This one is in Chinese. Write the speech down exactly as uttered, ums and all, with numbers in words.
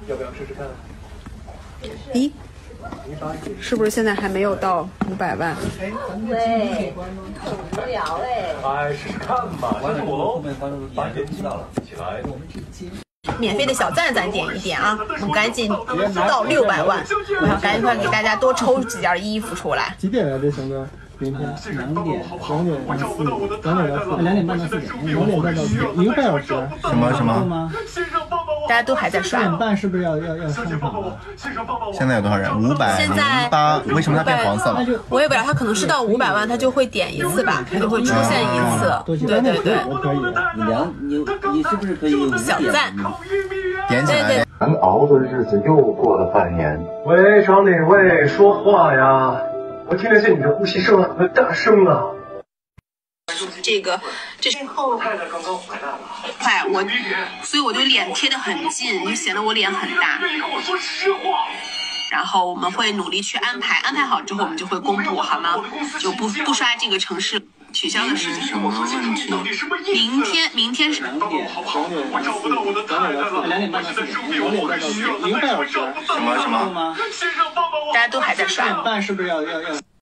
要不要试试看？ 咦，是不是现在还没有到五百万？ 对，无聊嘞。 哎，试试看吧，相信我喽。把眼睛起来。 免费的小赞咱点一点啊！我们赶紧到六百万，我要赶紧快给大家多抽几件衣服出来。 几点来着，熊哥？明天两点， 两点到四点，两点到四， 两点半到四点， 两点半到四点，一个半小时。 什么什么？ 大家都还在刷。 四点半是不是要要要上场了？ 现在有多少人？五百零八。为什么它变黄色了？ 我也不知道，它可能是到五百万，它就会点一次吧，它就会出现一次。对对对， 我可以。 你两你你是不是可以五小赞？ 点起来。 难熬的日子又过了半年。 喂，找哪位？说话呀！我听得见你的呼吸声很大声啊。 这个，这是后太太刚刚回来了。 快，我，所以我就脸贴得很近，就显得我脸很大。 你跟我说实话。 然后我们会努力去安排，安排好之后我们就会公布，好吗？就不不刷这个城市取消的事情。什么问题？明天，明天是两点，我找不到我的太太了。两点半到四点，两点半到四点，一个半小时。 什么什么？ 大家都还在刷。 两点半是不是要要要？